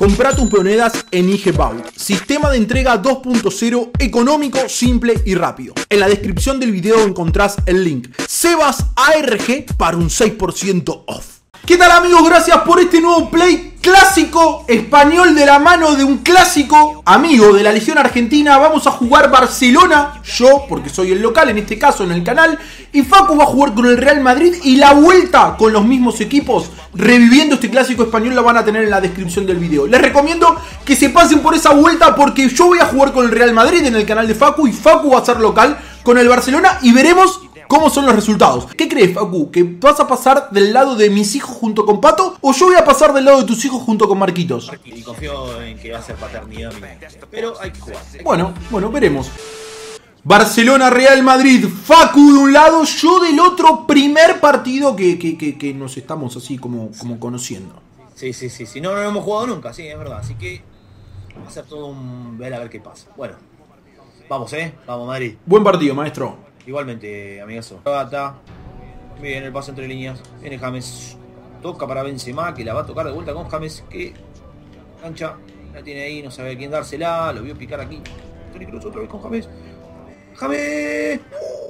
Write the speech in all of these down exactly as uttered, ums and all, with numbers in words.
Comprá tus monedas en I G Vault. Sistema de entrega dos punto cero, económico, simple y rápido. En la descripción del video encontrás el link Sebas A R G para un seis por ciento off. ¿Qué tal, amigos? Gracias por este nuevo play clásico español de la mano de un clásico amigo de la Legión Argentina. Vamos a jugar Barcelona, yo porque soy el local en este caso en el canal, y Facu va a jugar con el Real Madrid, y la vuelta con los mismos equipos reviviendo este clásico español la van a tener en la descripción del video. Les recomiendo que se pasen por esa vuelta porque yo voy a jugar con el Real Madrid en el canal de Facu y Facu va a ser local con el Barcelona y veremos cómo son los resultados. ¿Qué crees, Facu? ¿Que vas a pasar del lado de mis hijos junto con Pato o yo voy a pasar del lado de tus hijos junto con Marquitos? Y confío en que va a ser paternidad mía, pero hay que jugar. Bueno, bueno, veremos. Barcelona, Real Madrid, Facu de un lado, yo del otro. Primer partido que, que, que, que nos estamos así como, como conociendo. Sí, sí, sí, sí, no, no lo hemos jugado nunca, sí, es verdad. Así que va a ser todo un ver a ver qué pasa. Bueno, vamos, eh, vamos Madrid. Buen partido, maestro. Igualmente, amigazo. Gata. Bien, el pase entre líneas. Viene James. Toca para Benzema, que la va a tocar de vuelta con James, que cancha. La tiene ahí, no sabe a quién dársela. Lo vio picar aquí. Toni Kroos otra vez con James. ¡James!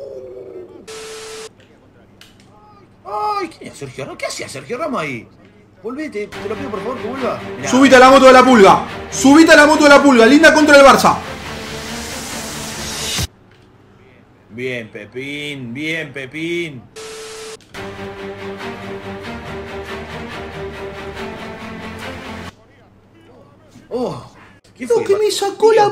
¡Ay! ¿Quién es Sergio Ramos? ¿Qué hacía Sergio Ramos ahí? Volvete, te lo pido por favor que vuelva. Mirá. Subite a la moto de la pulga. Subite a la moto de la pulga. Linda contra el Barça. Bien, Pepín, bien, Pepín. Oh, ¿qué fue? No, que me sacó la...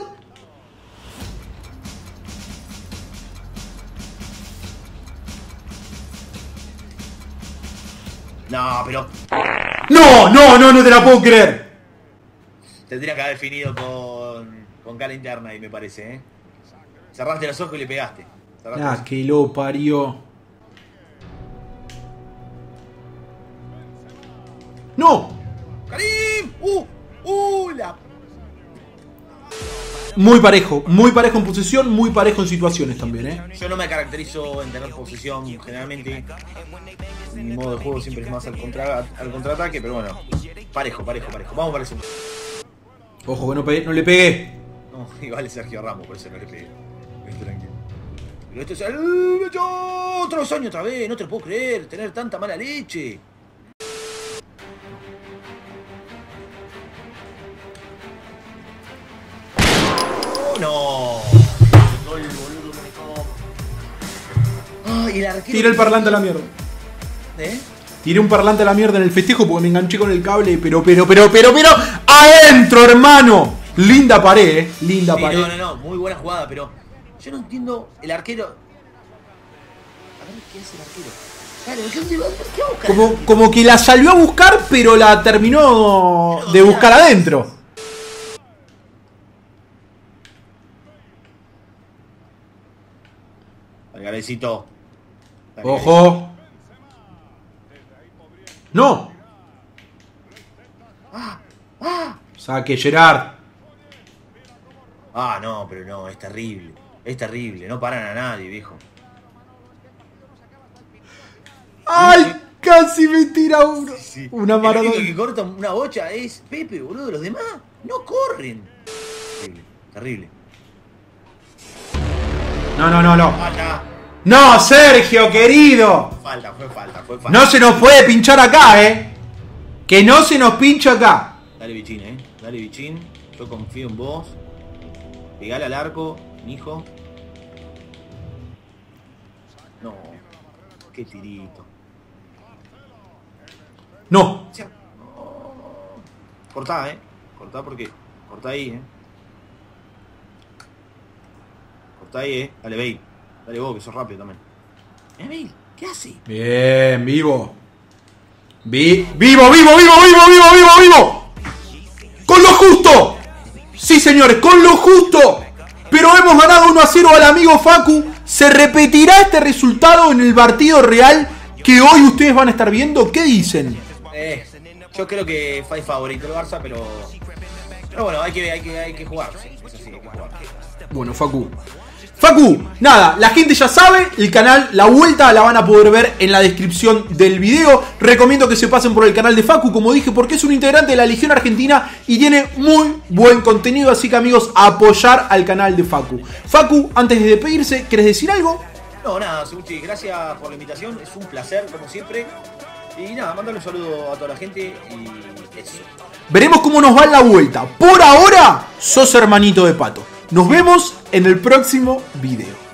No, pero... No, no, no, no te la puedo creer. Tendría que haber definido con, con cara interna ahí, me parece, ¿eh? Cerraste los ojos y le pegaste. Cerraste Ah, que lo parió. ¡No! ¡Karim! ¡Uh! ¡Uh! La... Muy parejo, muy parejo en posesión, muy parejo en situaciones también, ¿eh? Yo no me caracterizo en tener posesión, generalmente mi modo de juego siempre es más al, contra, al contraataque, pero bueno, parejo, parejo, parejo. Vamos para eso. Ojo que no, pegué, no le pegué. No, igual es Sergio Ramos, por eso no le pegué. Tranquilo. Pero esto es el... Otro año otra vez, no te lo puedo creer, tener tanta mala leche. No. Gol, boludo, me Ay, el arquero. Tiré el parlante a la mierda. ¿Eh? Tiré un parlante a la mierda en el festejo porque me enganché con el cable, pero, pero, pero, pero, pero, ¡adentro, hermano! Linda pared, eh. Linda Sí, pared. no, no, no, muy buena jugada, pero yo no entiendo el arquero. A ver qué hace el arquero. Claro, ¿qué va a buscar? Como, como que la salió a buscar, pero la terminó de buscar adentro. Al Galecito. Ojo. No. Ah, ah. Saque Gerard. Ah, no, pero no, es terrible. Es terrible, no paran a nadie, viejo. ¡Ay! Casi me tira uno. Sí. Una El maradona. único que corta una bocha es Pepe, boludo. Los demás no corren. Terrible, terrible. No, no, no, no. Falta. No, Sergio, querido. Falta, fue falta, fue falta. No se nos puede pinchar acá, eh. Que no se nos pincha acá. Dale, bichín, eh. Dale, bichín. Yo confío en vos. Pegale al arco, mijo. No. Qué tirito. No. Cortá, eh. Cortá porque. Cortá ahí, eh. Cortá ahí, eh. Dale, Bale. Dale vos, que sos rápido también. Eh, Bale, ¿qué hace? Bien, vivo. Vi vivo, vivo, vivo, vivo, vivo, vivo, vivo. Con lo justo. Sí, señores, con lo justo. Pero hemos ganado uno a cero al amigo Facu. ¿Se repetirá este resultado en el partido real que hoy ustedes van a estar viendo? ¿Qué dicen? Eh, yo creo que fue favorito el Barça, pero Pero bueno, hay que, hay que, hay que jugar, sí, es así, hay que jugar. Bueno, Facu. Facu, nada, la gente ya sabe, el canal, la vuelta la van a poder ver en la descripción del video. Recomiendo que se pasen por el canal de Facu, como dije, porque es un integrante de la Legión Argentina y tiene muy buen contenido. Así que amigos, apoyar al canal de Facu. Facu, antes de despedirse, ¿querés decir algo? No, nada, Suchi, gracias por la invitación, es un placer, como siempre. Y nada, mandarle un saludo a toda la gente y eso. Veremos cómo nos va en la vuelta. Por ahora, sos hermanito de Pato. Nos vemos en el próximo video.